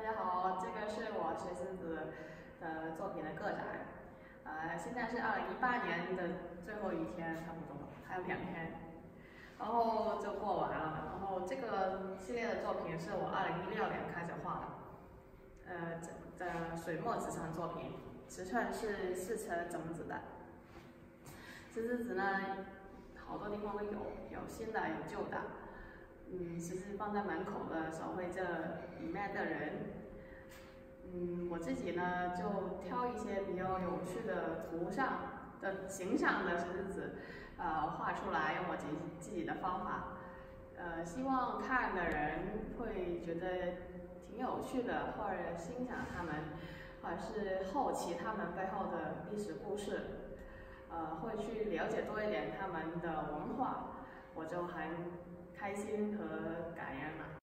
家好，这个是我石狮子的作品的个展，现在是2018年的最后一天，差不多还有2天，然后就过完了。然后这个系列的作品是我2016年开始画的，水墨纸上作品，尺寸是4乘整纸的。石狮子呢，好多地方都有新的有旧的。其实放在门口的手绘这里面的人，我自己呢就挑一些比较有趣的图像的形象的石狮子，画出来，用我自己的方法，希望看的人会觉得挺有趣的，或者欣赏他们，或者是好奇他们背后的历史故事，会去了解多一点他们的文化，我就很开心和感恩了。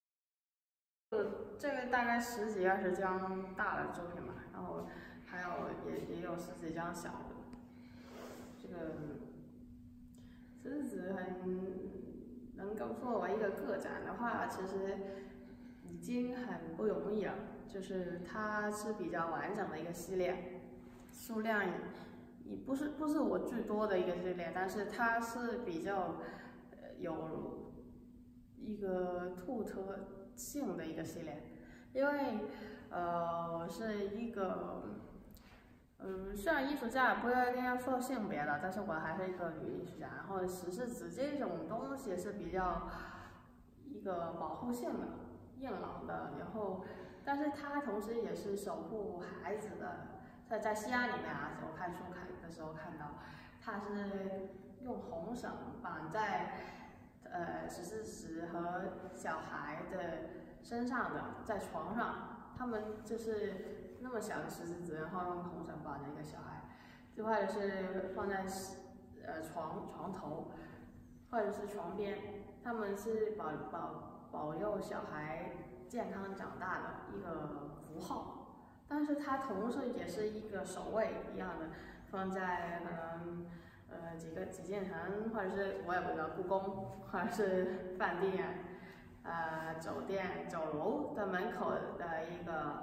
这个大概10几20张大的作品嘛，然后还有也有10几张小的。这个石狮子能够作为一个个展的话，其实已经很不容易了。就是它是比较完整的一个系列，数量也不是我最多的一个系列，但是它是比较有一个突特性的一个系列，因为我是一个虽然艺术家不一定要说性别的，但是我还是一个女艺术家。然后石狮子这种东西是比较一个保护性的、硬朗的，然后但是它同时也是守护孩子的。在西安里面啊，我看书的时候看到，它是用红绳绑在石狮子和小孩的身上的，在床上，他们就是那么小的石狮子，然后用红绳绑着一个小孩，就或者是放在床头，或者是床边，他们是保佑小孩健康长大的一个符号。但是它同时也是一个守卫一样的，放在几件城，或者是我也不知道故宫，或者是饭店、酒店、酒楼的门口的一个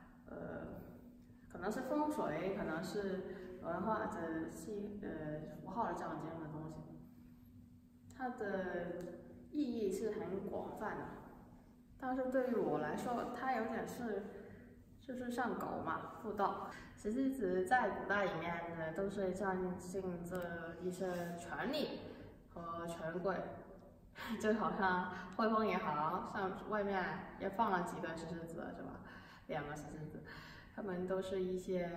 可能是风水，可能是文化的符号的象征的东西。它的意义是很广泛的，但是对于我来说，它有点就是像狗嘛，妇道。石狮子在古代里面呢，都是象征着一些权力和权贵，就好像汇丰银行上外面也放了几个石狮子，是吧？2个石狮子，他们都是一些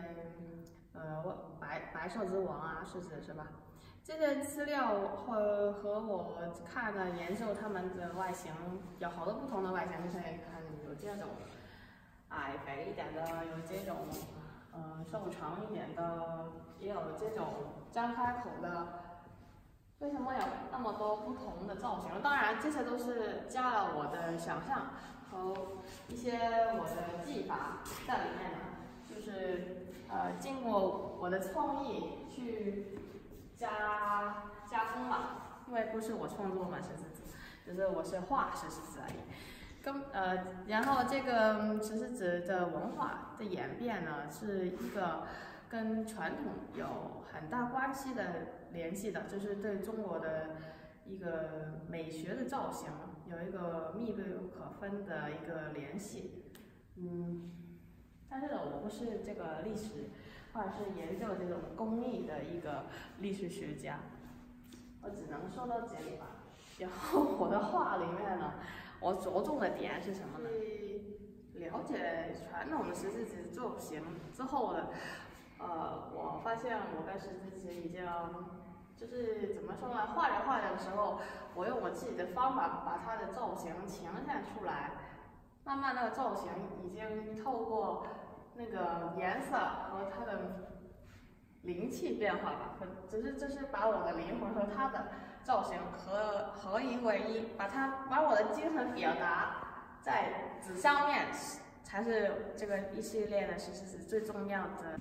白兽之王啊，是吧？这些资料和我看的研究他们的外形，有好多不同的外形，就是看有这种矮肥一点的，有这种瘦长一点的，也有这种张开口的。为什么有那么多不同的造型？当然，这些都是加了我的想象和一些我的技法在里面的，就是经过我的创意去加工嘛。因为不是我创作嘛，石狮子，就是我是画石狮子而已。然后这个石狮子的文化的演变呢，是一个跟传统有很大关系的联系的，就是对中国的一个美学的造型有一个密不可分的一个联系。但是呢，我不是这个历史或者是研究这种工艺的一个历史学家，我只能说到这里吧。然后我的画里面呢，我着重的点是什么呢？了解传统的石狮子作品之后呢，我发现我跟石狮子已经就是怎么说呢？画着的时候，我用我自己的方法把它的造型呈现出来，慢慢那个造型已经透过那个颜色和它的灵气变化吧，这是把我的灵魂和它的造型合一为一，把我的精神表达在纸上面，才是这个一系列的石狮子最重要的。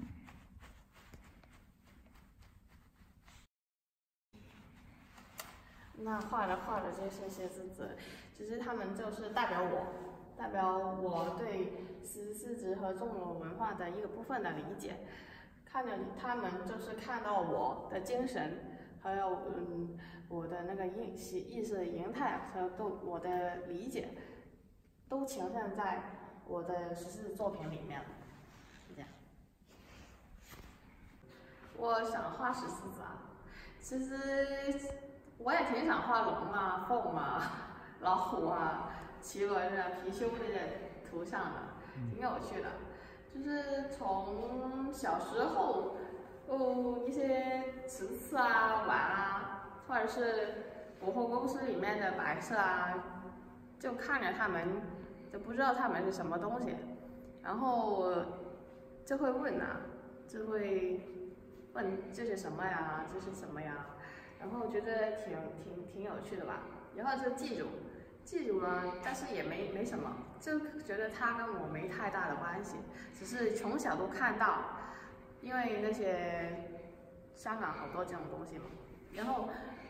那画着这些石狮子，其实他们就是代表我代表我对14支和中国文化的一个部分的理解。看着他们就是看到我的精神，还有我的那个意识形态和对我的理解，都呈现在我的14支作品里面。是这样。我想画14支啊，其实我也挺想画龙啊、凤啊、老虎啊、麒麟啊、貔貅这些图像的，挺有趣的。就是从小时候，一些瓷器啊、碗啊，或者是百货公司里面的摆设啊，就看着他们，就不知道他们是什么东西，然后就会问啊，就会问这是什么呀？这是什么呀？然后觉得挺有趣的吧，然后就记住了，但是也没什么，就觉得它跟我没太大的关系，只是从小都看到，因为那些香港好多这种东西嘛，然后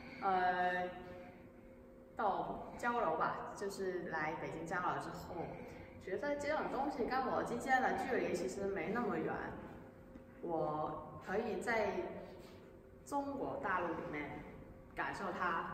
到交流吧，就是来北京交流之后，觉得这种东西跟我之间的距离其实没那么远，我可以在中国大陆里面感受它，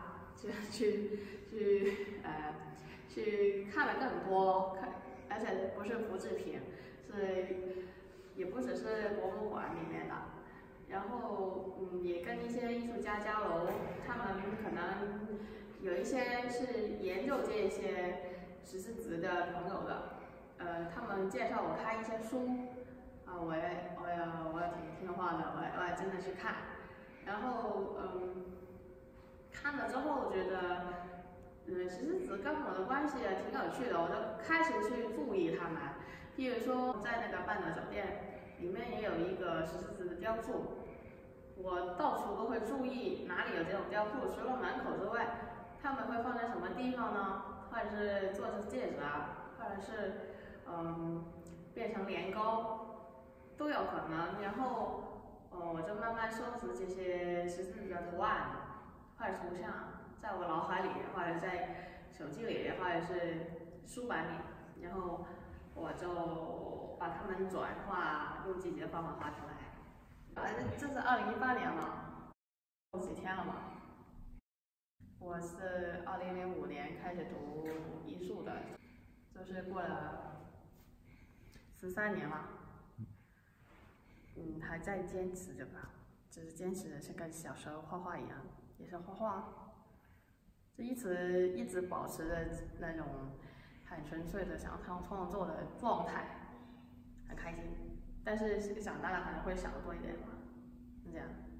去看得更多，而且不是复制品，也不只是博物馆里面的。然后也跟一些艺术家交流，他们可能有一些是研究这些14支的朋友的，他们介绍我看一些书，我也挺听话的，我也真的去看，然后看了之后觉得14支跟我的关系也挺有趣的，我就开始去注意他们，比如说在那个半岛酒店里面也有一个14支的雕塑。我到处都会注意哪里有这种雕塑，除了门口之外，他们会放在什么地方呢？或者是做成戒指啊，或者是变成年糕，都有可能。然后我就慢慢收拾这些14支的图案或者图像，在我脑海里，或者在手机里，或者是书本里，然后我就把它们转化，用自己的方法画出来。这是2018年了，几天了嘛？我是2005年开始读艺术的，就是过了13年了，还在坚持着吧，就是坚持的是跟小时候画画一样，也是画画，就一直保持着那种很纯粹的想创作的状态，很开心。但是长大了可能会想得多一点吧，是这样。